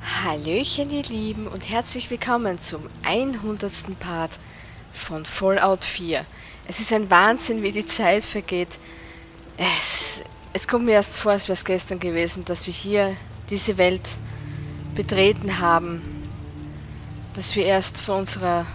Hallöchen ihr Lieben und herzlich willkommen zum 100. Part von Fallout 4. Es ist ein Wahnsinn, wie die Zeit vergeht. Es kommt mir erst vor, als wäre es gestern gewesen, dass wir hier diese Welt betreten haben. Dass wir erst von unserer,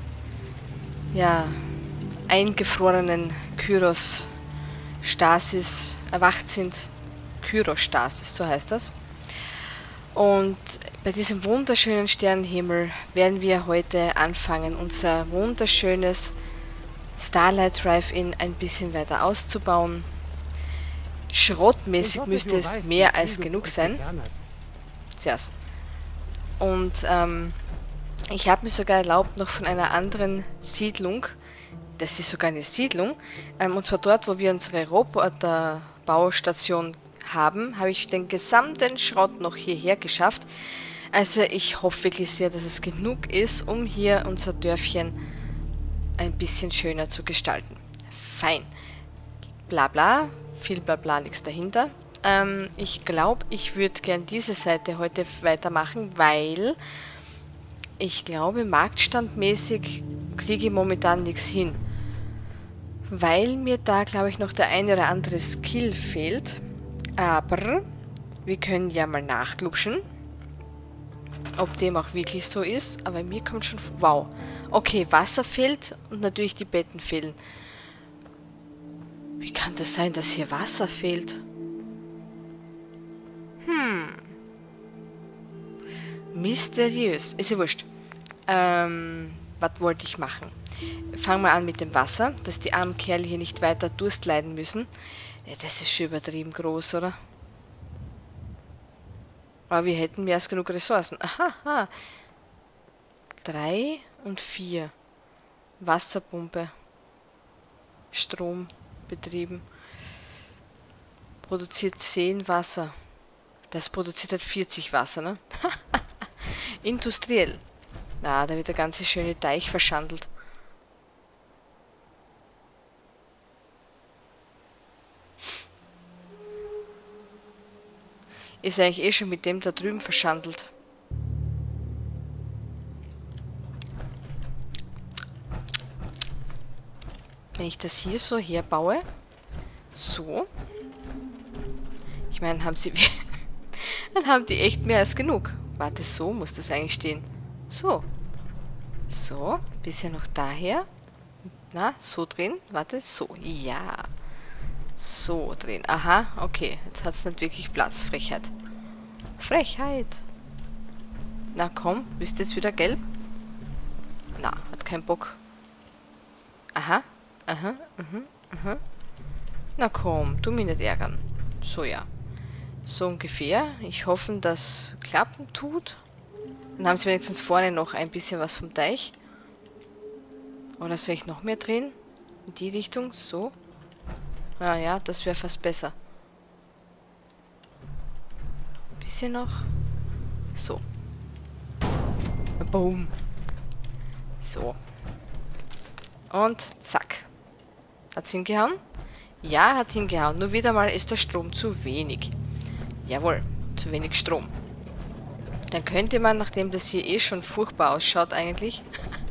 eingefrorenen Kyros-Stasis erwacht sind. Kyros-Stasis, so heißt das. Und bei diesem wunderschönen Sternenhimmel werden wir heute anfangen, unser wunderschönes Starlight Drive-In ein bisschen weiter auszubauen. Schrottmäßig müsste es mehr als genug sein. Tjas. Und ich habe mir sogar erlaubt, noch von einer anderen Siedlung, das ist sogar eine Siedlung, und zwar dort, wo wir unsere Roboterbaustation haben, habe ich den gesamten Schrott noch hierher geschafft. Also ich hoffe wirklich sehr, dass es genug ist, um hier unser Dörfchen ein bisschen schöner zu gestalten. Fein. Blabla, viel Blabla, nichts dahinter. Ich glaube, ich würde gern diese Seite heute weitermachen, weil ich glaube, marktstandmäßig kriege ich momentan nichts hin. Weil mir da, glaube ich, noch der eine oder andere Skill fehlt. Aber wir können ja mal nachglubschen, ob dem auch wirklich so ist. Aber mir kommt schon... Wow. Okay, Wasser fehlt und natürlich die Betten fehlen. Wie kann das sein, dass hier Wasser fehlt? Mysteriös. Ist ja wurscht. Was wollte ich machen? Fangen wir an mit dem Wasser, dass die armen Kerle hier nicht weiter Durst leiden müssen. Ja, das ist schon übertrieben groß, oder? Aber wir hätten mehr als genug Ressourcen. Aha. 3 und 4. Wasserpumpe. Strom betrieben. Produziert 10 Wasser. Das produziert halt 40 Wasser, ne? Industriell. Na, da wird der ganze schöne Teich verschandelt. Ist eigentlich eh schon mit dem da drüben verschandelt. Wenn ich das hier so herbaue, so. Ich meine, dann haben die echt mehr als genug. Warte, so muss das eigentlich stehen. So. So, bisschen noch daher. Na, so drehen. Warte, so. Ja. So drehen. Aha, okay. Jetzt hat es nicht wirklich Platz. Frechheit. Frechheit. Na komm, bist du jetzt wieder gelb? Na, hat keinen Bock. Aha. Na komm, tu mich nicht ärgern. So, ja. So ungefähr. Ich hoffe, dass klappen tut. Dann haben sie wenigstens vorne noch ein bisschen was vom Teich. Oder soll ich noch mehr drehen? In die Richtung? So. Ah ja, das wäre fast besser. Bisschen noch. So. Boom. So. Und zack. Hat's hingehauen? Ja, hat hingehauen. Nur wieder mal ist der Strom zu wenig. Jawohl, zu wenig Strom. Dann könnte man, nachdem das hier eh schon furchtbar ausschaut eigentlich.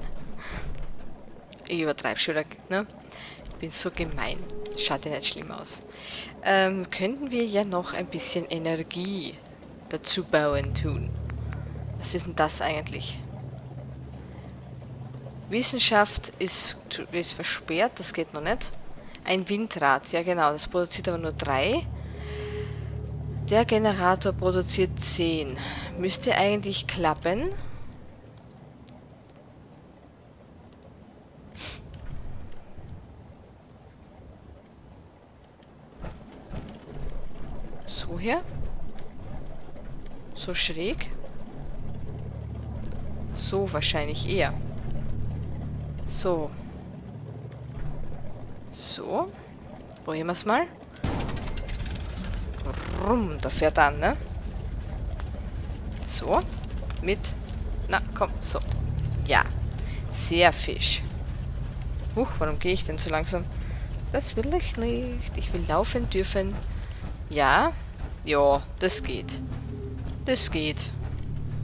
Ich übertreibe schon wieder, ne? Ich bin so gemein. Schaut ja nicht schlimm aus. Könnten wir ja noch ein bisschen Energie dazu bauen tun. Was ist denn das eigentlich? Wissenschaft ist versperrt, das geht noch nicht. Ein Windrad, ja genau, das produziert aber nur 3. Der Generator produziert 10. Müsste eigentlich klappen. So hier. So schräg. So wahrscheinlich eher. So. So. Probieren wir es mal. Rum, da fährt an, ne? So. Mit. Na, komm, so. Ja. Sehr Fisch. Huch, warum gehe ich denn so langsam? Das will ich nicht. Ich will laufen dürfen. Ja. Ja, das geht. Das geht.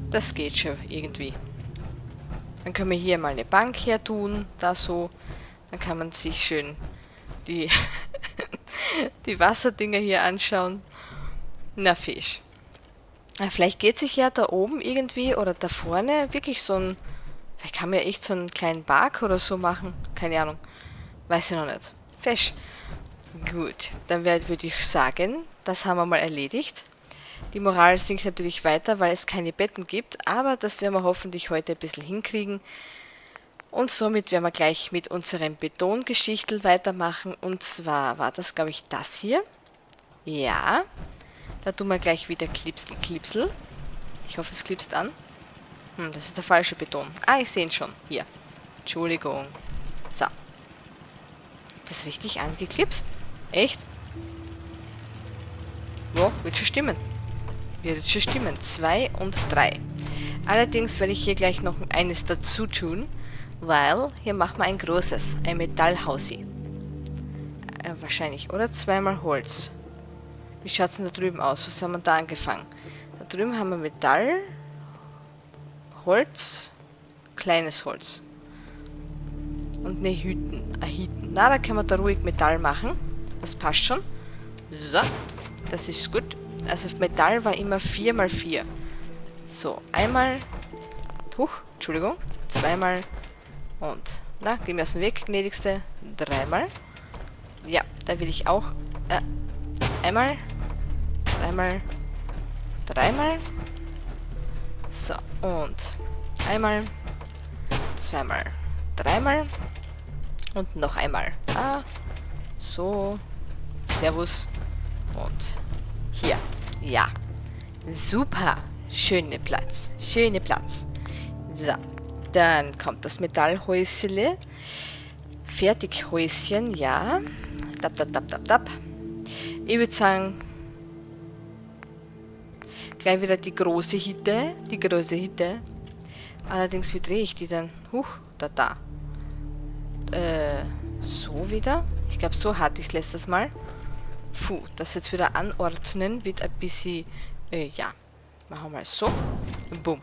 Das geht schon irgendwie. Dann können wir hier mal eine Bank her tun, da so. Dann kann man sich schön die, die Wasserdinger hier anschauen. Na, Fisch. Vielleicht geht sich ja da oben irgendwie oder da vorne wirklich so ein... Vielleicht kann man ja echt so einen kleinen Park oder so machen. Keine Ahnung. Weiß ich noch nicht. Fisch. Gut, dann würde ich sagen, das haben wir mal erledigt. Die Moral sinkt natürlich weiter, weil es keine Betten gibt, aber das werden wir hoffentlich heute ein bisschen hinkriegen. Und somit werden wir gleich mit unserem Betongeschichtel weitermachen. Und zwar war das, glaube ich, das hier. Ja, da tun wir gleich wieder Klipsel. Ich hoffe, es klipst an. Das ist der falsche Beton. Ah, ich sehe ihn schon. Hier. Entschuldigung. So. Das ist richtig angeklipst? Echt? Ja, wird schon stimmen. Wird schon stimmen. 2 und 3. Allerdings werde ich hier gleich noch eines dazu tun, weil hier machen wir ein großes, ein Metallhausi. Wahrscheinlich, oder? 2-mal Holz. Wie schaut es denn da drüben aus? Was haben wir da angefangen? Da drüben haben wir Metall, Holz, kleines Holz. Und eine Hüten. Na, da können wir da ruhig Metall machen. Das passt schon. So, das ist gut. Also Metall war immer 4x4. So, einmal. Entschuldigung. 2-mal. Und, na, geh mir aus dem Weg, gnädigste. 3-mal. Ja, da will ich auch. Einmal. 2-mal. 3-mal. So, und einmal. 2-mal. 3-mal. Und noch einmal. Da. So. Servus. Und hier. Ja. Super. Schöner Platz. Schöner Platz. So. Dann kommt das Metallhäusle. Fertighäuschen, ja. Tap. Ich würde sagen, gleich wieder die große Hitte. Allerdings, wie drehe ich die denn? Da. So wieder. Ich glaube, so hatte ich es letztes Mal. Das jetzt wieder anordnen wird ein bisschen, ja. Machen wir mal so. Boom.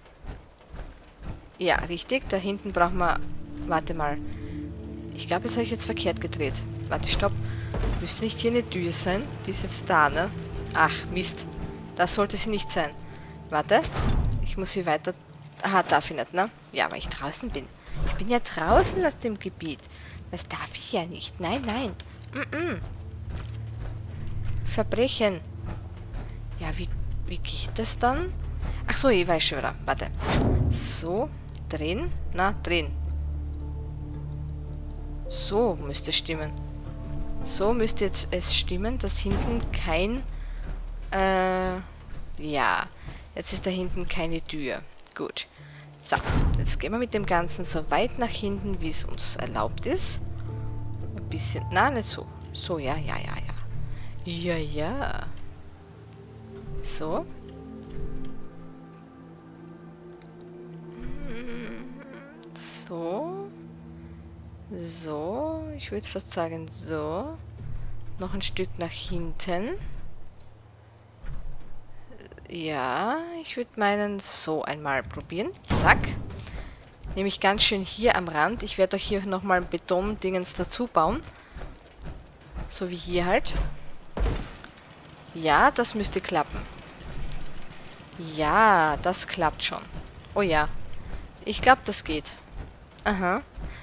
Ja, richtig. Da hinten brauchen wir, warte mal. Ich glaube, das habe ich jetzt verkehrt gedreht. Warte, stopp. Müsste nicht hier eine Tür sein? Die ist jetzt da, ne? Ach, Mist. Das sollte sie nicht sein. Warte. Ich muss sie weiter... Aha, darf ich nicht, ne? Ja, weil ich draußen bin. Ich bin ja draußen aus dem Gebiet. Das darf ich ja nicht. Nein. Verbrechen. Ja, wie geht das dann? Ach so, ich weiß schon wieder. Warte. So, drehen. Na, drehen. So müsste es stimmen. So müsste jetzt es stimmen, dass hinten kein... ja. Jetzt ist da hinten keine Tür. Gut. So, jetzt gehen wir mit dem Ganzen so weit nach hinten, wie es uns erlaubt ist. Ein bisschen... Na, nicht so. So, ja. Ja. So. So. Ich würde fast sagen, so. Noch ein Stück nach hinten. Ja, ich würde meinen so einmal probieren. Zack. Nämlich ganz schön hier am Rand. Ich werde euch hier nochmal Betondingens dazu bauen. So wie hier halt. Ja, das müsste klappen. Ja, das klappt schon. Oh ja. Ich glaube, das geht. Aha.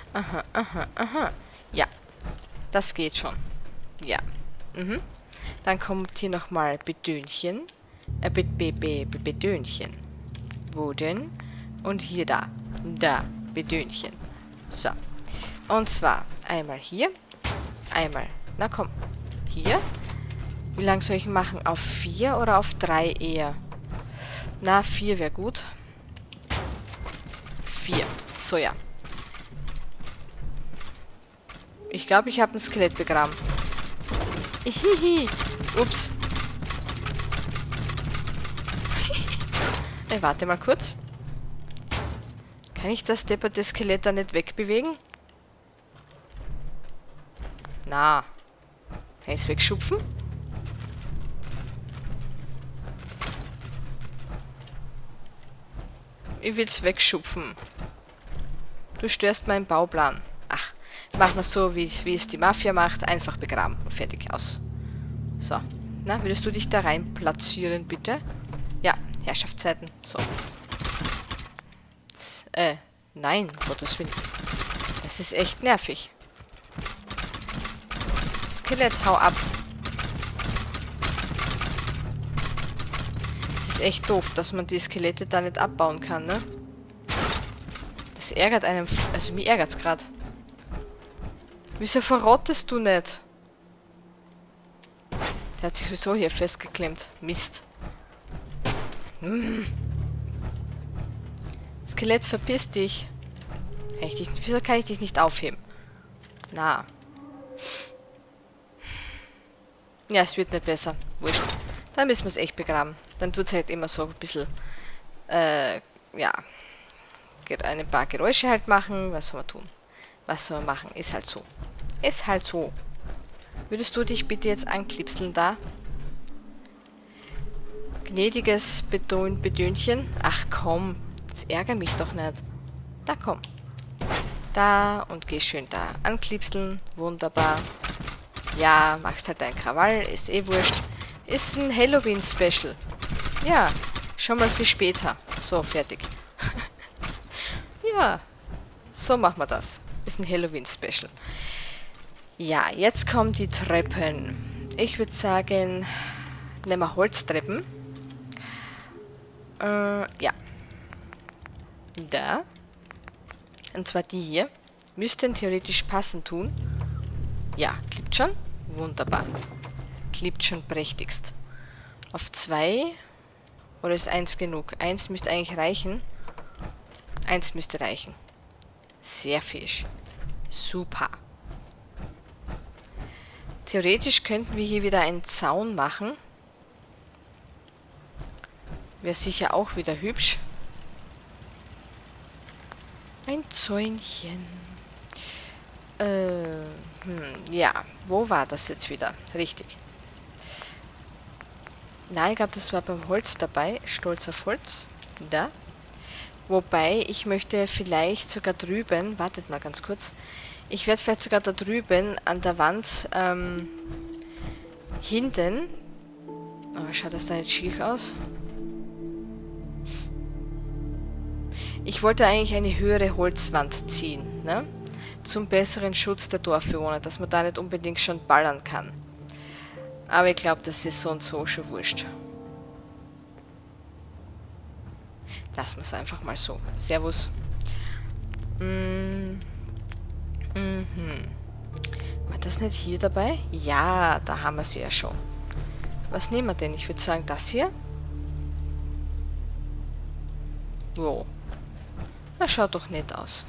Ja. Das geht schon. Ja. Dann kommt hier nochmal Bedönchen. Bedönchen. Wo denn? Und hier da. Da. Bedönchen. So. Und zwar einmal hier. Einmal. Na komm. Hier. Wie lang soll ich machen? Auf 4 oder auf 3 eher? Na, 4 wäre gut. 4. So, ja. Ich glaube, ich habe ein Skelett begraben. Hihi. Ups. Warte mal kurz. Kann ich das depperte Skelett da nicht wegbewegen? Na. Kann ich es wegschupfen? Ich will's wegschupfen. Du störst meinen Bauplan. Ach, machen wir so, wie es die Mafia macht. Einfach begraben und fertig aus. So. Na, würdest du dich da rein platzieren, bitte? Ja, Herrschaftszeiten. So. Nein, Gottes Willen. Das ist echt nervig. Skelett, hau ab. Das ist echt doof, dass man die Skelette da nicht abbauen kann, ne? Das ärgert einem... Also, mich ärgert's gerade. Wieso verrottest du nicht? Der hat sich sowieso hier festgeklemmt. Mist. Skelett, verpiss dich. Wieso kann ich dich nicht aufheben? Na. Ja, es wird nicht besser. Wurscht. Dann müssen wir es echt begraben. Dann tut es halt immer so ein bisschen, ja, ein paar Geräusche halt machen. Was soll man tun? Was soll man machen? Ist halt so. Ist halt so. Würdest du dich bitte jetzt anklipseln da? Gnädiges Bedönchen. Ach komm, jetzt ärgere mich doch nicht. Da komm. Da und geh schön da anklipseln. Wunderbar. Ja, machst halt deinen Krawall. Ist eh wurscht. Ist ein Halloween-Special. Ja, schon mal für später. So, fertig. Ja, so machen wir das. Ist ein Halloween-Special. Ja, jetzt kommen die Treppen. Ich würde sagen, nehmen wir Holztreppen. Ja. Da. Und zwar die hier. Müssten theoretisch passen tun. Ja, klappt schon. Wunderbar. Klappt schon prächtigst. Auf 2. Oder ist 1 genug? 1 müsste eigentlich reichen. 1 müsste reichen. Sehr fisch. Super. Theoretisch könnten wir hier wieder einen Zaun machen. Wäre sicher auch wieder hübsch. Ein Zäunchen. Ja, wo war das jetzt wieder? Richtig. Nein, ich glaube, das war beim Holz dabei. Stolz auf Holz. Da. Wobei, ich möchte vielleicht sogar drüben, wartet mal ganz kurz, ich werde vielleicht sogar da drüben an der Wand hinten, aber schaut das da nicht schief aus? Ich wollte eigentlich eine höhere Holzwand ziehen, ne? Zum besseren Schutz der Dorfbewohner, dass man da nicht unbedingt schon ballern kann. Aber ich glaube, das ist so und so schon wurscht. Lassen wir es einfach mal so. Servus. War das nicht hier dabei? Ja, da haben wir sie ja schon. Was nehmen wir denn? Ich würde sagen, das hier. Jo. Das schaut doch nett aus.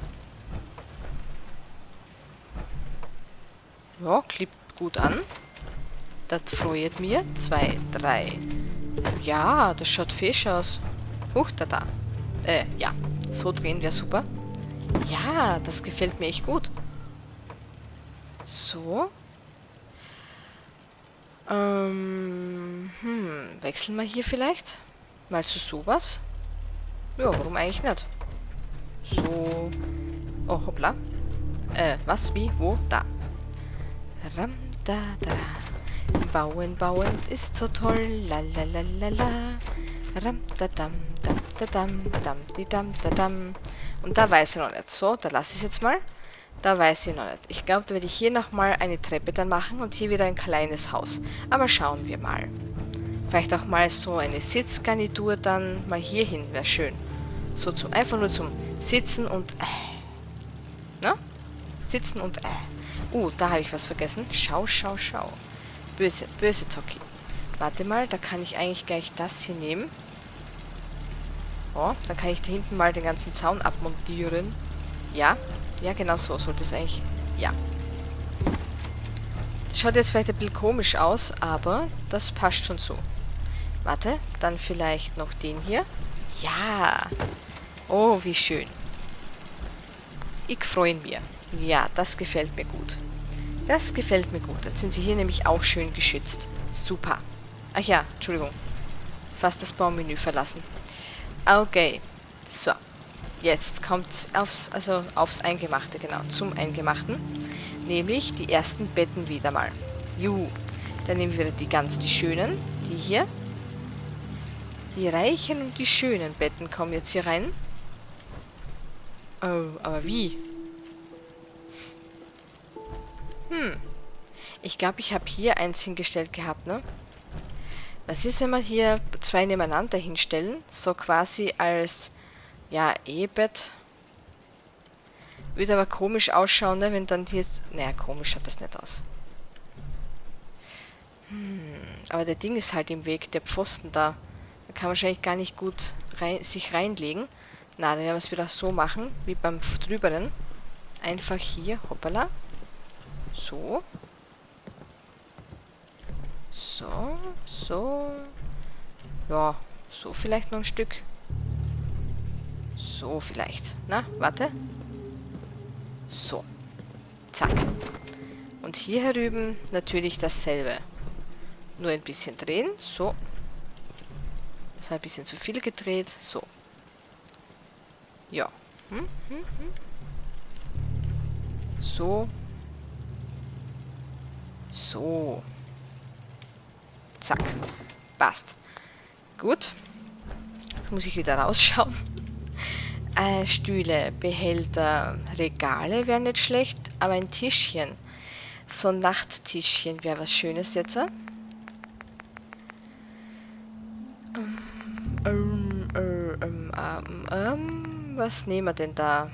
Ja, klippt gut an. Das freut mir. 2, 3. Ja, das schaut fesch aus. Huch, da. Ja. So drehen wäre super. Ja, das gefällt mir echt gut. So. Wechseln wir hier vielleicht? Mal zu sowas? Ja, warum eigentlich nicht? So. Oh, hoppla. Was? Wie? Wo? Da. Ram, da, da. Bauen, bauen ist so toll. La, la, la, la, la. Ram, da, dam, dam, da, dam, dam, di, dam, da, dam. Und da weiß ich noch nicht. So, da lasse ich es jetzt mal. Da weiß ich noch nicht. Ich glaube, da werde ich hier nochmal eine Treppe dann machen und hier wieder ein kleines Haus. Aber schauen wir mal. Vielleicht auch mal so eine Sitzgarnitur dann mal hier hin. Wäre schön. So zum, einfach nur zum Sitzen und Na? Sitzen und da habe ich was vergessen. Schau, schau, schau. Böse, böse Zocki. Warte mal, da kann ich eigentlich gleich das hier nehmen. Oh, dann kann ich da hinten mal den ganzen Zaun abmontieren. Ja, ja, genau so sollte es eigentlich. Ja. Das schaut jetzt vielleicht ein bisschen komisch aus, aber das passt schon so. Warte, dann vielleicht noch den hier. Ja. Oh, wie schön. Ich freue mich. Ja, das gefällt mir gut. Das gefällt mir gut. Jetzt sind sie hier nämlich auch schön geschützt. Super. Ach ja, Entschuldigung. Fast das Baumenü verlassen. Okay. So. jetzt kommt aufs Eingemachte, genau, zum Eingemachten. Nämlich die ersten Betten wieder mal. Juhu. Dann nehmen wir wieder die schönen, die hier. Die reichen und die schönen Betten kommen jetzt hier rein. Oh, aber wie? Ich glaube, ich habe hier eins hingestellt gehabt, ne? Was ist, wenn man hier 2 nebeneinander hinstellen? So quasi als, ja, Ehebett. Würde aber komisch ausschauen, ne? Wenn dann hier... Naja, komisch schaut das nicht aus. Aber der Ding ist halt im Weg, der Pfosten da. Da kann man wahrscheinlich gar nicht gut sich reinlegen. Na, dann werden wir es wieder so machen, wie beim drüberen. Einfach hier, hoppala. So. So, so. Ja, so vielleicht noch ein Stück. So vielleicht. Na, warte. So. Zack. Und hier herüben natürlich dasselbe. Nur ein bisschen drehen. So. Das war ein bisschen zu viel gedreht. So. Ja. So. So. Zack. Passt. Gut. Jetzt muss ich wieder rausschauen. Stühle, Behälter, Regale wären nicht schlecht, aber ein Tischchen. So ein Nachttischchen wäre was Schönes jetzt. Was nehmen wir denn da?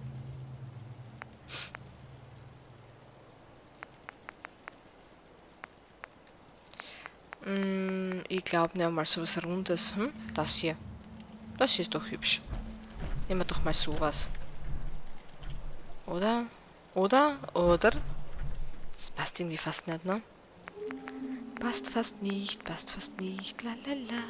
Ich glaube, nehmen wir mal sowas Rundes. Das hier. Das ist doch hübsch. Nehmen wir doch mal sowas. Oder? Oder? Das passt irgendwie fast nicht, ne? Passt fast nicht, passt fast nicht. Lalala.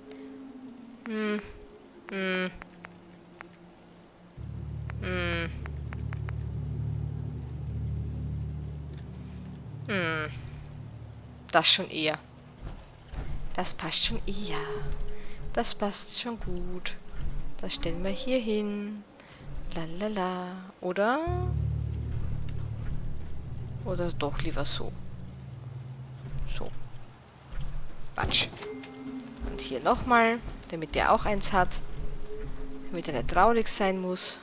Das schon eher. Das passt schon eher. Das passt schon gut. Das stellen wir hier hin. Lalala. Oder? Oder doch lieber so. So. Quatsch. Und hier nochmal, damit der auch eins hat. Damit er nicht traurig sein muss.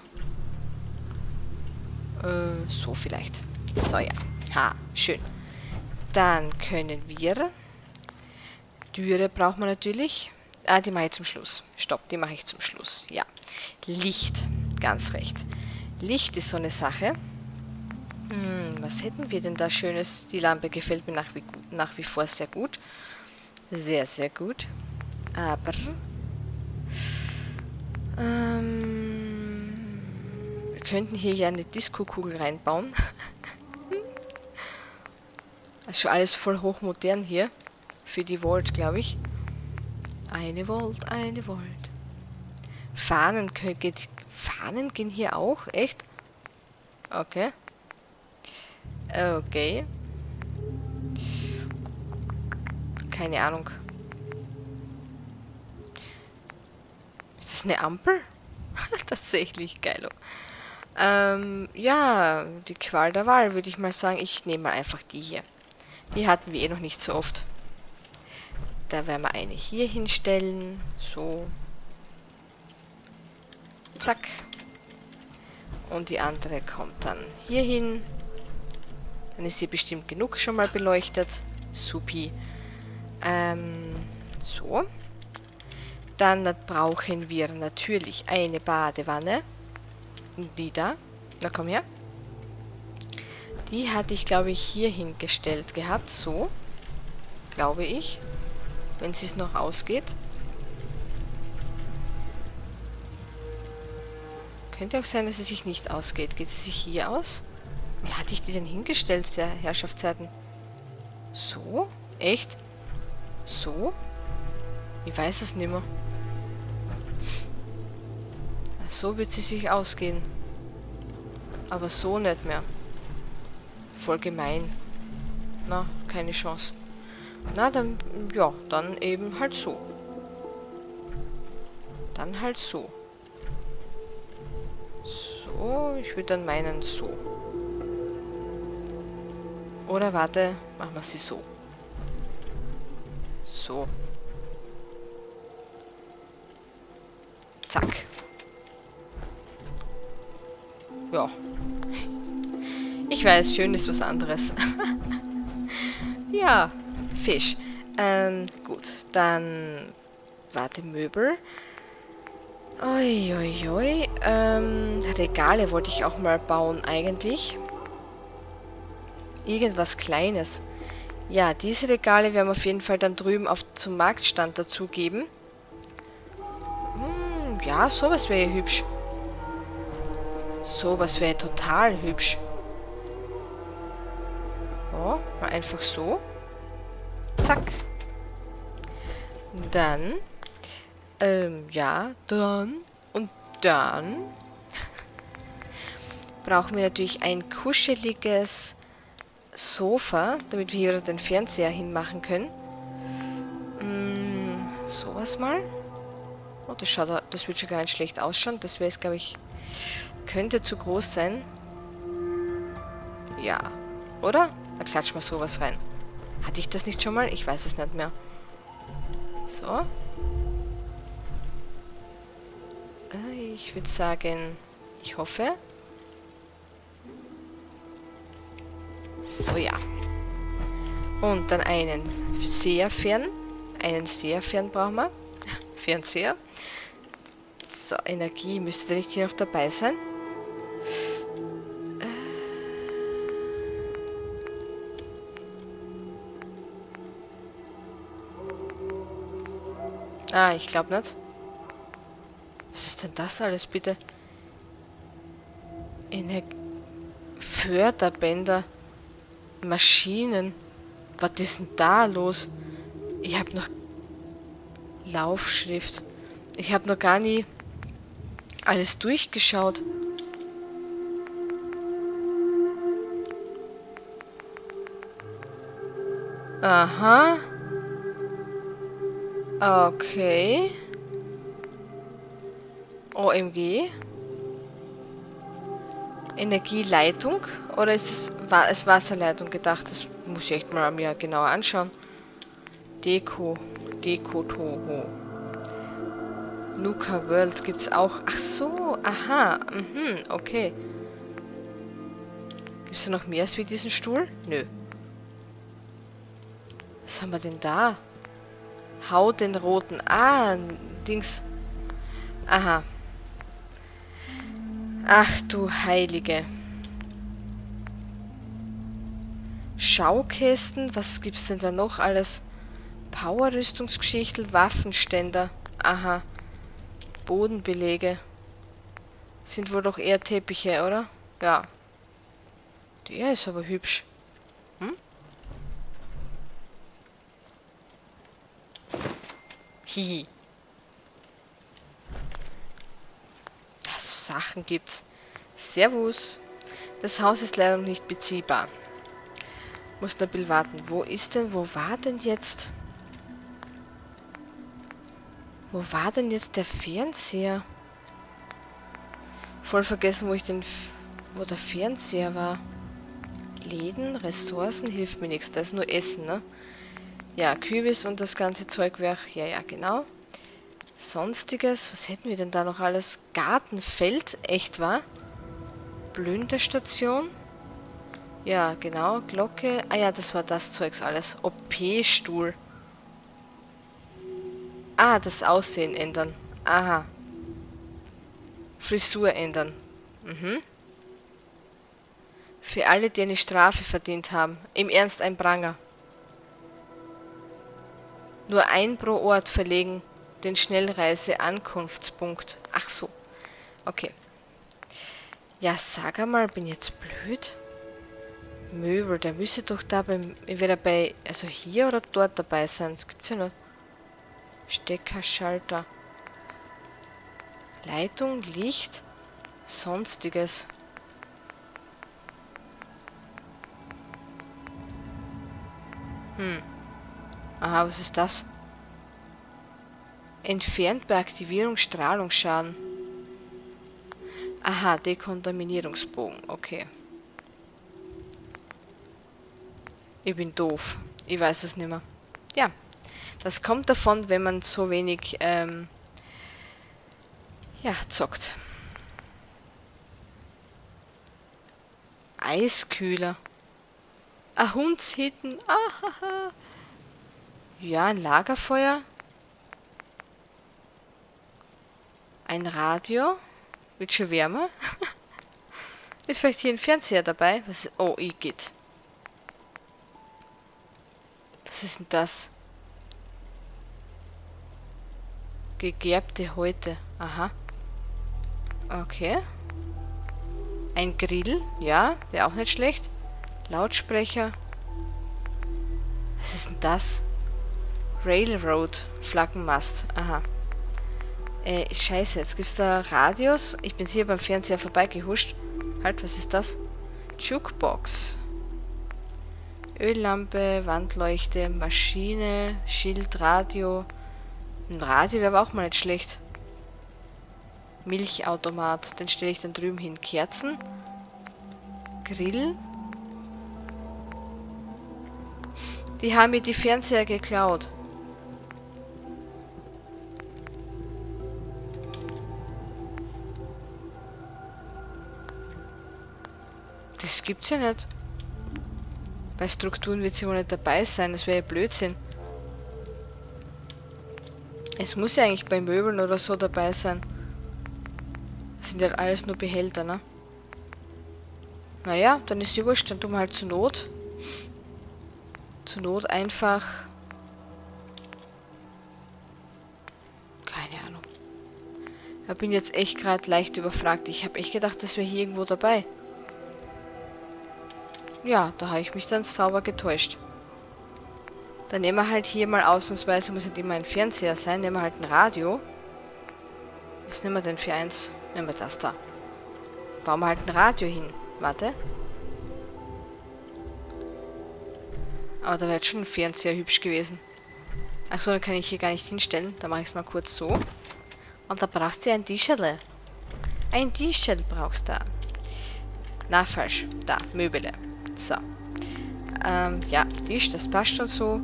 So vielleicht. So, ja. Ha, schön. Dann können wir... Türe braucht man natürlich. Ah, die mache ich zum Schluss. Stopp, die mache ich zum Schluss. Ja. Licht. Ganz recht. Licht ist so eine Sache. Was hätten wir denn da Schönes? Die Lampe gefällt mir nach wie vor sehr gut. Sehr, sehr gut. Aber... wir könnten hier ja eine Disco-Kugel reinbauen. Das ist schon alles voll hochmodern hier. Für die Volt, glaube ich. 1 Volt, 1 Volt. Fahnen gehen hier auch? Echt? Okay. Okay. Keine Ahnung. Ist das eine Ampel? Tatsächlich, geilo. Ja, die Qual der Wahl, würde ich mal sagen. Ich nehme mal einfach die hier. Die hatten wir eh noch nicht so oft. Da werden wir eine hier hinstellen. So. Zack. Und die andere kommt dann hier hin. Dann ist sie bestimmt genug schon mal beleuchtet. Supi. So. Dann brauchen wir natürlich eine Badewanne. Die da. Na komm her. Die hatte ich, glaube ich, hier hingestellt gehabt. So. Glaube ich. Wenn es noch ausgeht. Könnte auch sein, dass es sich nicht ausgeht. Geht sie sich hier aus? Wie hatte ich die denn hingestellt, der Herrschaftszeiten? So? Echt? So? Ich weiß es nicht mehr. So wird sie sich ausgehen. Aber so nicht mehr. Voll gemein. Na, keine Chance. Na, dann, ja, dann eben halt so. Dann halt so. so. Ich würde dann meinen so. Oder warte, machen wir sie so. So. Zack. Ja. Ich weiß, schön ist was anderes. Ja, Fisch. Gut, dann... Warte, Möbel. Oi, oi, oi. Regale wollte ich auch mal bauen eigentlich. Irgendwas Kleines. Ja, diese Regale werden wir auf jeden Fall dann drüben zum Marktstand dazugeben. Ja, sowas wäre ja hübsch. Sowas wäre total hübsch. Oh, mal einfach so. Zack. Dann. Ja, dann. Und dann. Brauchen wir natürlich ein kuscheliges Sofa, damit wir hier den Fernseher hinmachen können. Sowas mal. Oh, das wird schon gar nicht schlecht ausschauen. Das wäre es, glaube ich, könnte zu groß sein. Ja. Oder? Da klatschen wir sowas rein. Hatte ich das nicht schon mal? Ich weiß es nicht mehr. So. Ich würde sagen, ich hoffe. So, ja. Und dann einen Seherfern. Einen Seherfern brauchen wir. Fernseher. So, Energie. Müsste der nicht hier noch dabei sein? Ich glaube nicht. Was ist denn das alles, bitte? Förderbänder. Maschinen. Was ist denn da los? Ich habe noch... Laufschrift. Ich habe noch gar nie alles durchgeschaut. Aha. Okay. OMG. Energieleitung? Oder ist es als Wasserleitung gedacht? Das muss ich echt mal mir genauer anschauen. Deko Toho. Nuka World gibt's auch. Ach so, aha. Okay. Gibt's da noch mehr als wie diesen Stuhl? Nö. Was haben wir denn da? Hau den roten. Dings. Aha. Ach du Heilige. Schaukästen. Was gibt's denn da noch alles? Power-Rüstungsgeschichten, Waffenständer. Aha. Bodenbelege. Sind wohl doch eher Teppiche, oder? Ja. Der ist aber hübsch. Hihi. Sachen gibt's. Servus. Das Haus ist leider noch nicht beziehbar. Muss noch ein bisschen warten. Wo war denn jetzt... Wo war denn jetzt der Fernseher? Voll vergessen, wo der Fernseher war. Läden, Ressourcen, hilft mir nichts. Da ist nur Essen, ne? Ja, Kürbis und das ganze Zeugwerk. Ja, genau. Sonstiges, was hätten wir denn da noch alles? Gartenfeld, echt wahr? Blühenstation. Ja, genau, Glocke. Ja, das war das Zeugs alles. OP-Stuhl. Das Aussehen ändern. Aha. Frisur ändern. Für alle, die eine Strafe verdient haben. Im Ernst ein Pranger. Nur ein pro Ort verlegen. Den Schnellreise-Ankunftspunkt. Ach so. Okay. Ja, sag einmal, bin ich jetzt blöd? Möbel, der müsste doch da entweder also hier oder dort dabei sein. Das gibt's ja noch. Stecker, Schalter. Leitung, Licht, Sonstiges. Aha, was ist das? Entfernt bei Aktivierung Strahlungsschaden. Aha, Dekontaminierungsbogen. Okay. Ich bin doof. Ich weiß es nicht mehr. Ja, das kommt davon, wenn man so wenig, ja, zockt. Eiskühler. Ein Hundshitten. Ahaha. Ja, ein Lagerfeuer. Ein Radio. Wird schon wärmer. Ist vielleicht hier ein Fernseher dabei? Was ist, oh, Igitt. Was ist denn das? Gegerbte Häute. Aha. Okay. Ein Grill. Ja, wäre auch nicht schlecht. Lautsprecher. Was ist denn das? Railroad. Flaggenmast. Aha. Scheiße, jetzt gibt's da Radios. Ich bin hier beim Fernseher vorbeigehuscht. Halt, was ist das? Jukebox. Öllampe, Wandleuchte, Maschine, Schild, Radio. Ein Radio wäre aber auch mal nicht schlecht. Milchautomat, den stelle ich dann drüben hin. Kerzen. Grill. Die haben mir die Fernseher geklaut. Das gibt's ja nicht. Bei Strukturen wird sie wohl nicht dabei sein. Das wäre ja Blödsinn. Es muss ja eigentlich bei Möbeln oder so dabei sein. Das sind ja alles nur Behälter, ne? Naja, dann ist die wurscht. Dann tun wir halt zur Not. Zur Not einfach... Keine Ahnung. Ich bin jetzt echt gerade leicht überfragt. Ich habe echt gedacht, das wäre hier irgendwo dabei. Ja, da habe ich mich dann sauber getäuscht. Dann nehmen wir halt hier mal ausnahmsweise, muss nicht immer ein Fernseher sein, nehmen wir halt ein Radio. Was nehmen wir denn für eins? Nehmen wir das da. Bauen wir halt ein Radio hin. Warte. Aber da wäre jetzt schon ein Fernseher hübsch gewesen. Achso, dann kann ich hier gar nicht hinstellen. Da mache ich es mal kurz so. Und da brauchst du ein Tischerle. Ein Tischerl brauchst du da. Na, falsch. Da, Möbele. So. Ja, Tisch, das passt schon so.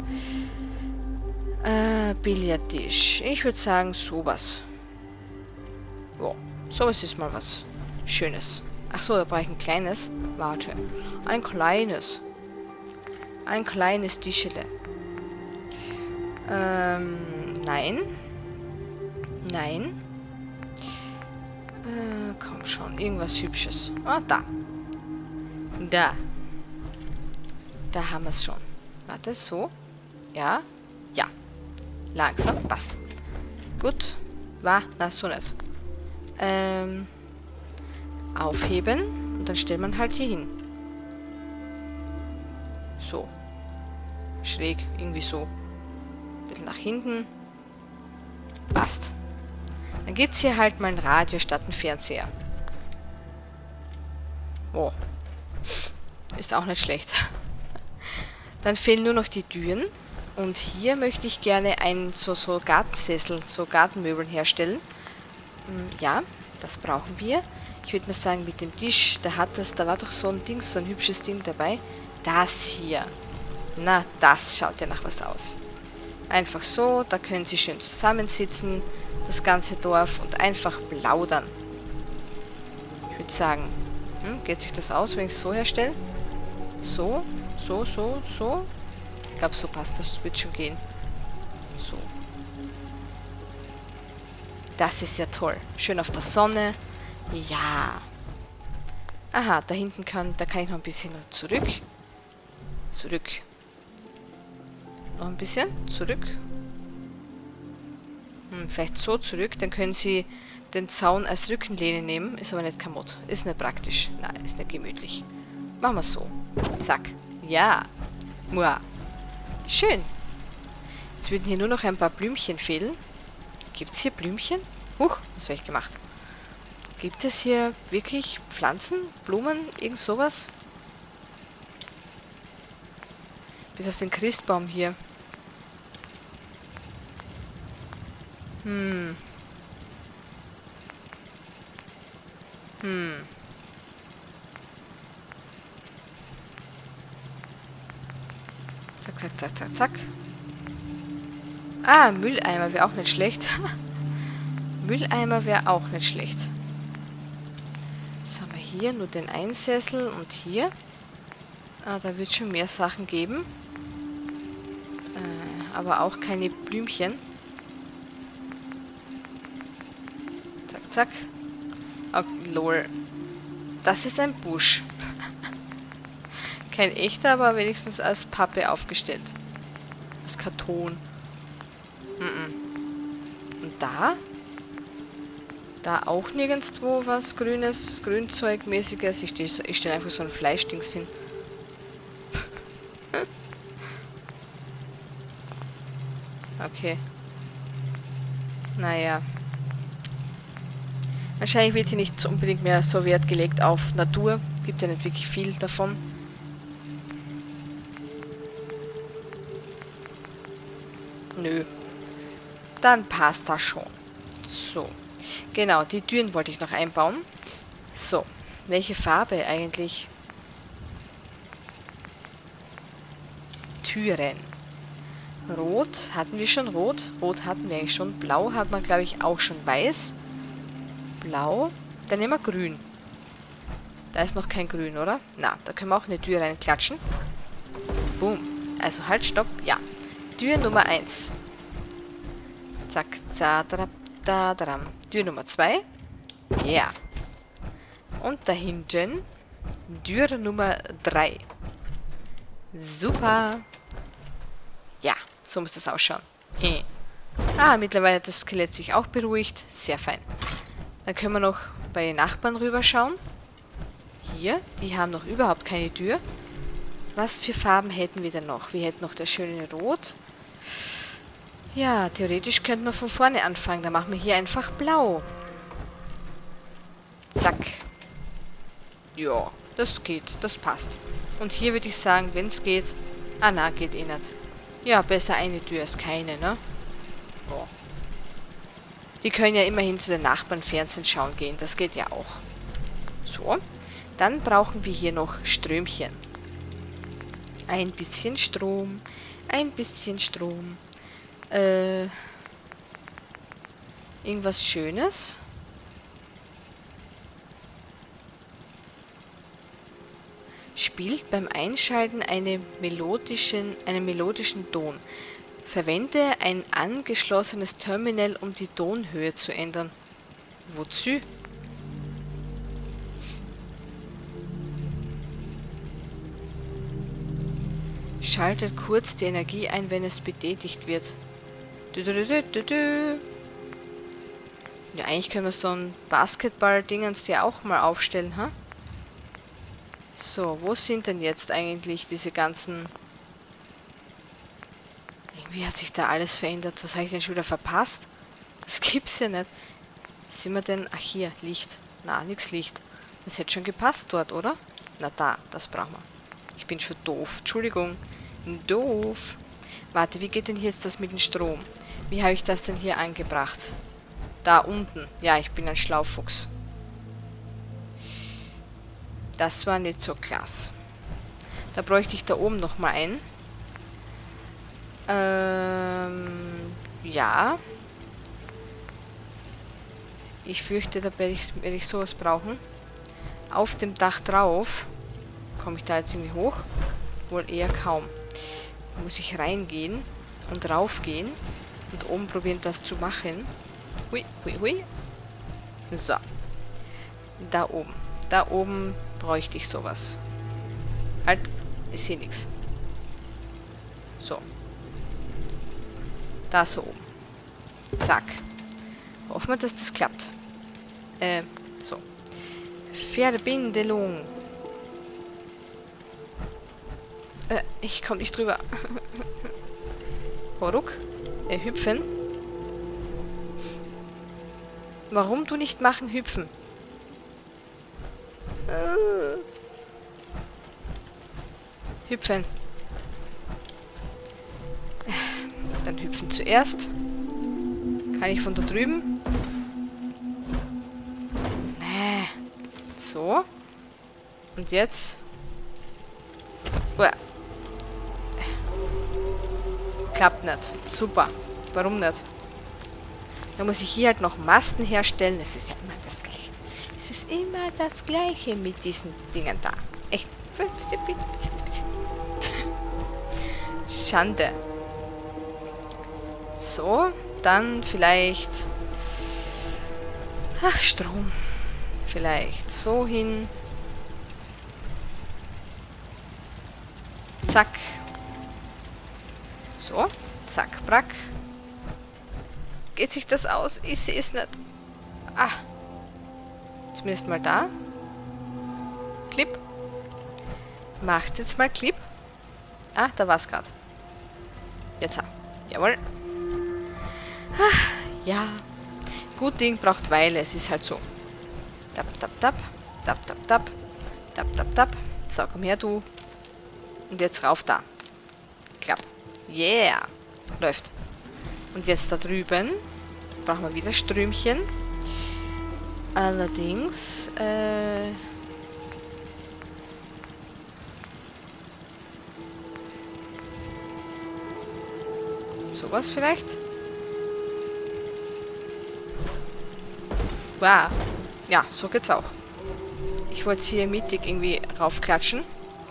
Billardtisch. Ich würde sagen, sowas. Ja, sowas ist mal was Schönes. Achso, da brauche ich ein kleines. Warte. Ein kleines. Ein kleines Tischele. Nein. Nein. Komm schon, irgendwas Hübsches. Ah, da. Da. Da haben wir es schon. Warte, so. Ja. Ja. Langsam. Passt. Gut. War. Na, so nicht. Aufheben. Und dann stellt man halt hier hin. So. Schräg. Irgendwie so. Ein bisschen nach hinten. Passt. Dann gibt es hier halt mal ein Radio statt ein Fernseher. Oh. Ist auch nicht schlecht. Dann fehlen nur noch die Türen. Und hier möchte ich gerne einen so Gartensessel, so Gartenmöbeln herstellen. Ja, das brauchen wir. Ich würde mal sagen, mit dem Tisch, da war doch so ein Ding, so ein hübsches Ding dabei. Das hier. Na, das schaut ja nach was aus. Einfach so, da können Sie schön zusammensitzen, das ganze Dorf, und einfach plaudern. Ich würde sagen, geht sich das aus, wenn ich es so herstelle? So. Ich glaube, so passt das. Wird schon gehen. So. Das ist ja toll. Schön auf der Sonne. Ja. Aha, da hinten da kann ich noch ein bisschen zurück. Zurück. Noch ein bisschen. Zurück. Vielleicht so zurück. Dann können Sie den Zaun als Rückenlehne nehmen. Ist aber nicht kaputt. Ist nicht praktisch. Nein, ist nicht gemütlich. Machen wir so. Zack. Ja. Mua. Schön. Jetzt würden hier nur noch ein paar Blümchen fehlen. Gibt es hier Blümchen? Huch, was habe ich gemacht? Gibt es hier wirklich Pflanzen, Blumen, irgend sowas? Bis auf den Christbaum hier. Hm. Zack, zack, zack, zack, zack. Ah, Mülleimer wäre auch nicht schlecht. Mülleimer wäre auch nicht schlecht. Was haben wir hier? Nur den Einsessel und hier. Ah, da wird schon mehr Sachen geben. Aber auch keine Blümchen. Zack, zack. Oh, lol. Das ist ein Busch. Kein echter, aber wenigstens als Pappe aufgestellt. Als Karton. Und da? Da auch nirgendwo was Grünes, Grünzeugmäßiges. Ich stelle einfach so ein Fleischdings hin. Okay. Naja. Wahrscheinlich wird hier nicht unbedingt mehr so Wert gelegt auf Natur. Gibt ja nicht wirklich viel davon. Nö. Dann passt das schon. So. Genau, die Türen wollte ich noch einbauen. So. Welche Farbe eigentlich? Türen. Rot. Hatten wir schon Rot? Rot hatten wir eigentlich schon. Blau hat man, glaube ich, auch schon. Weiß. Blau. Dann nehmen wir Grün. Da ist noch kein Grün, oder? Na, da können wir auch eine Tür reinklatschen. Boom. Also halt, stopp. Ja. Tür Nummer 1. Zack, zadrap, dadram. Tür Nummer 2. Ja. Und da hinten Tür Nummer 3. Super. Ja, so muss das ausschauen. Ah, mittlerweile hat das Skelett sich auch beruhigt. Sehr fein. Dann können wir noch bei den Nachbarn rüberschauen. Hier, die haben noch überhaupt keine Tür. Was für Farben hätten wir denn noch? Wir hätten noch das schöne Rot. Ja, theoretisch könnten wir von vorne anfangen. Dann machen wir hier einfach blau. Zack. Ja, das geht. Das passt. Und hier würde ich sagen, wenn es geht... Ah, na, geht eh nicht. Ja, besser eine Tür als keine, ne? Oh. Die können ja immerhin zu den Nachbarn Fernsehen schauen gehen. Das geht ja auch. So. Dann brauchen wir hier noch Strömchen. Ein bisschen Strom. Ein bisschen Strom. Irgendwas Schönes. Spielt beim Einschalten einen melodischen Ton. Verwende ein angeschlossenes Terminal, um die Tonhöhe zu ändern. Wozu? Schaltet kurz die Energie ein, wenn es betätigt wird. Ja, eigentlich können wir so ein Basketball-Dingens ja auch mal aufstellen, ha? So, wo sind denn jetzt eigentlich diese ganzen... Irgendwie hat sich da alles verändert. Was habe ich denn schon wieder verpasst? Das gibt's ja nicht. Sind wir denn... Ach, hier, Licht. Na, nix Licht. Das hätte schon gepasst dort, oder? Na da, das brauchen wir. Ich bin schon doof. Entschuldigung. Doof. Warte, wie geht denn jetzt das mit dem Strom? Wie habe ich das denn hier angebracht? Da unten. Ja, ich bin ein Schlaufuchs. Das war nicht so klasse. Da bräuchte ich da oben nochmal einen. Ja. Ich fürchte, da werde ich sowas brauchen. Auf dem Dach drauf. Komme ich da jetzt irgendwie hoch? Wohl eher kaum. Da muss ich reingehen und raufgehen. Und oben probieren, das zu machen. Hui, hui, hui. So. Da oben. Da oben bräuchte ich sowas. Halt, ich sehe nichts. So. Da so oben. Zack. Hoffen wir, dass das klappt. So. Verbindung. Ich komme nicht drüber. Horuk. Hüpfen. Warum du nicht machen, hüpfen? Hüpfen. Dann hüpfen zuerst. Kann ich von da drüben? Nee. So. Und jetzt... Uah. Klappt nicht. Super. Warum nicht? Da muss ich hier halt noch Masten herstellen. Es ist ja immer das Gleiche. Es ist immer das Gleiche mit diesen Dingen da. Echt. Schande. So, dann vielleicht... Ach, Strom. Vielleicht so hin. Zack. So, zack, brack. Geht sich das aus? Ich sehe es nicht. Ah. Zumindest mal da. Clip. Machst jetzt mal Clip. Ah, da war es gerade. Jetzt. Jawohl. Ah, ja. Gut Ding braucht Weile. Es ist halt so. Tap, tap, tap. Tap, tap, tap. Tap, tap, tap. So, komm her, du. Und jetzt rauf da. Klapp. Yeah. Läuft. Und jetzt da drüben brauchen wir wieder Strömchen. Allerdings, sowas vielleicht? Wow. Ja, so geht's auch. Ich wollte es hier mittig irgendwie raufklatschen.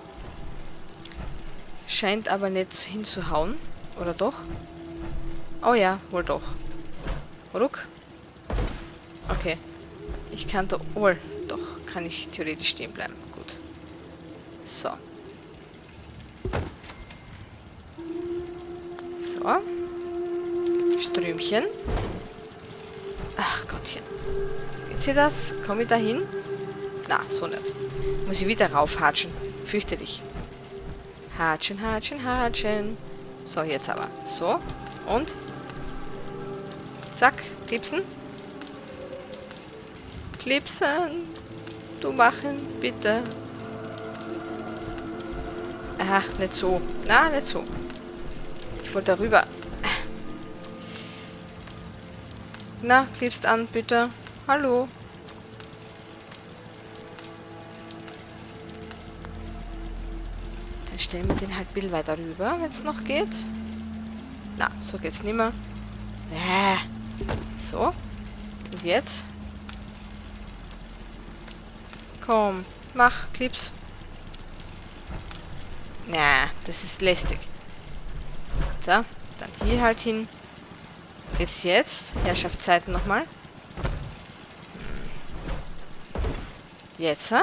Scheint aber nicht hinzuhauen. Oder doch? Oh ja, wohl doch. Ruck. Okay. Ich kann da... Oh, doch. Kann ich theoretisch stehen bleiben. Gut. So. So. Strömchen. Ach Gottchen. Geht sie das? Komme ich da hin? Na, so nicht. Muss ich wieder raufhatschen. Fürchterlich. Hatschen, hatschen, hatschen. So, jetzt aber. So. Und? Zack. Klipsen. Klipsen. Du machen, bitte. Ah, nicht so. Na, nicht so. Ich wollte darüber. Na, klipst an, bitte. Hallo. Dann stellen wir den halt ein bisschen weiter rüber, wenn es noch geht. Na, so geht's nicht mehr. So. Und jetzt? Komm, mach, Clips. Na, das ist lästig. So, dann hier halt hin. Jetzt. Herrschaftszeiten nochmal. Jetzt,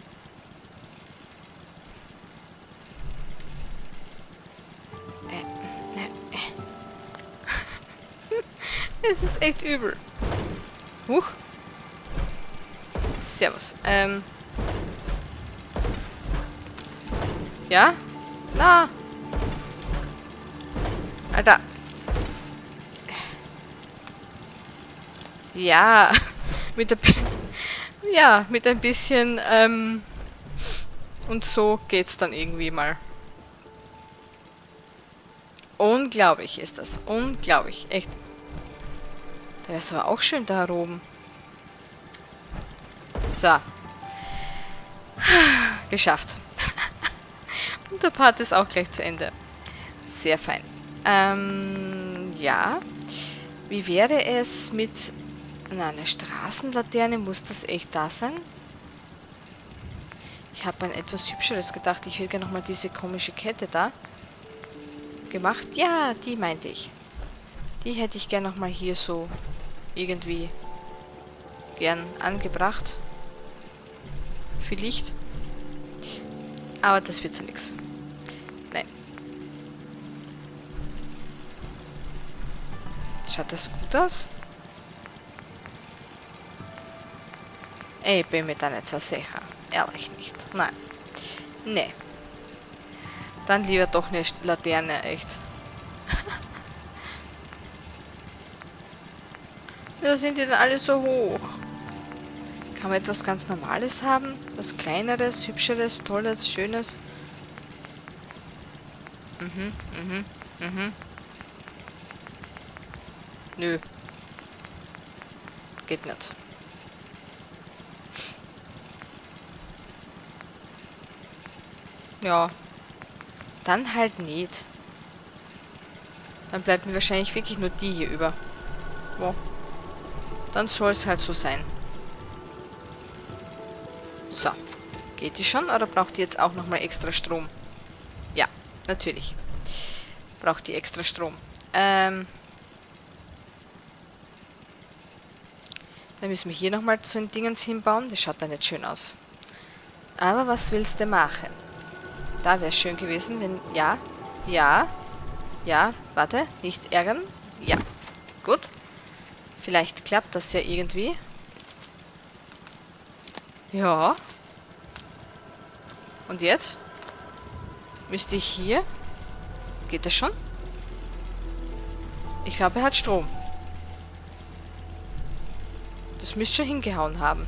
Es ist echt übel. Huch. Servus. Ja? Na. Alter. Ja. Mit der... Ja, mit ein bisschen, und so geht's dann irgendwie mal. Unglaublich ist das. Unglaublich. Echt. Der ist aber auch schön da oben. So. Geschafft. Und der Part ist auch gleich zu Ende. Sehr fein. Ja. Wie wäre es mit... Na, eine Straßenlaterne, muss das echt da sein? Ich habe an etwas Hübscheres gedacht. Ich hätte gerne nochmal diese komische Kette da gemacht. Ja, die meinte ich. Die hätte ich gerne nochmal hier so irgendwie gern angebracht. Für Licht. Aber das wird so nix. Nein. Schaut das gut aus? Ich bin mir da nicht so sicher. Ehrlich nicht. Nein. Nee. Dann lieber doch eine Laterne, echt. Da sind die dann alle so hoch. Kann man etwas ganz Normales haben? Was Kleineres, Hübscheres, Tolles, Schönes? Nö. Geht nicht. Ja, dann halt nicht. Dann bleibt mir wahrscheinlich wirklich nur die hier über. Wow. Dann soll es halt so sein. So. Geht die schon oder braucht die jetzt auch nochmal extra Strom? Ja, natürlich. Braucht die extra Strom. Dann müssen wir hier nochmal so ein Dingens hinbauen. Das schaut da nicht schön aus. Aber was willst du machen? Da wäre es schön gewesen, wenn... Ja, ja, ja, warte, nicht ärgern. Ja, gut. Vielleicht klappt das ja irgendwie. Ja. Und jetzt? Müsste ich hier... Geht das schon? Ich glaube, er hat Strom. Das müsste schon hingehauen haben.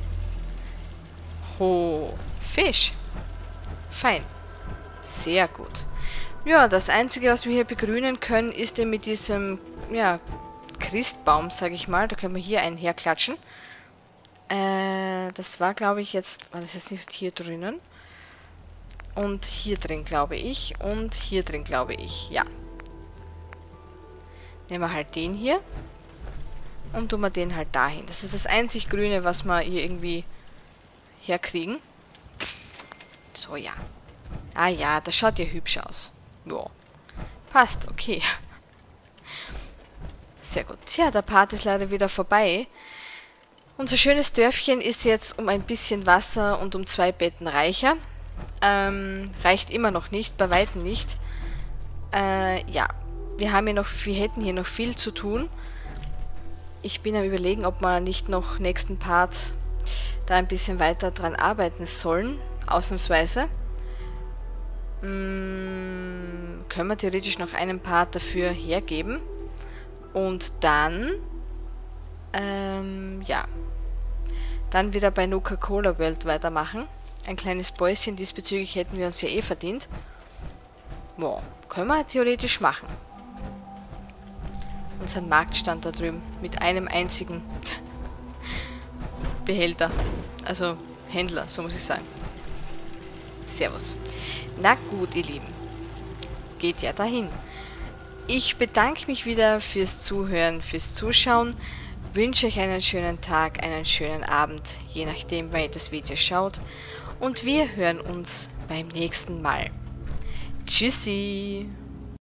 Ho, Fisch. Fein. Sehr gut. Ja, das Einzige, was wir hier begrünen können, ist eben mit diesem, ja, Christbaum, sage ich mal. Da können wir hier einen herklatschen. Das war, glaube ich, jetzt... War das jetzt nicht hier drinnen? Und hier drin, glaube ich. Und hier drin, glaube ich. Ja. Nehmen wir halt den hier. Und tun wir den halt dahin. Das ist das einzig Grüne, was wir hier irgendwie herkriegen. So, ja. Ah ja, das schaut ja hübsch aus. Ja. Passt, okay. Sehr gut. Tja, der Part ist leider wieder vorbei. Unser schönes Dörfchen ist jetzt um ein bisschen Wasser und um 2 Betten reicher. Reicht immer noch nicht, bei weitem nicht. Ja, wir hätten hier noch viel zu tun. Ich bin am Überlegen, ob wir nicht noch nächsten Part da ein bisschen weiter dran arbeiten sollen. Ausnahmsweise. Können wir theoretisch noch einen Part dafür hergeben. Und dann, ja, dann wieder bei Nuka-Cola World weitermachen. Ein kleines Päuschen diesbezüglich hätten wir uns ja eh verdient. Boah, können wir theoretisch machen. Unseren Marktstand da drüben mit einem einzigen Behälter. Also Händler, so muss ich sagen. Servus. Na gut, ihr Lieben. Geht ja dahin. Ich bedanke mich wieder fürs Zuhören, fürs Zuschauen. Wünsche euch einen schönen Tag, einen schönen Abend, je nachdem, wann ihr das Video schaut. Und wir hören uns beim nächsten Mal. Tschüssi!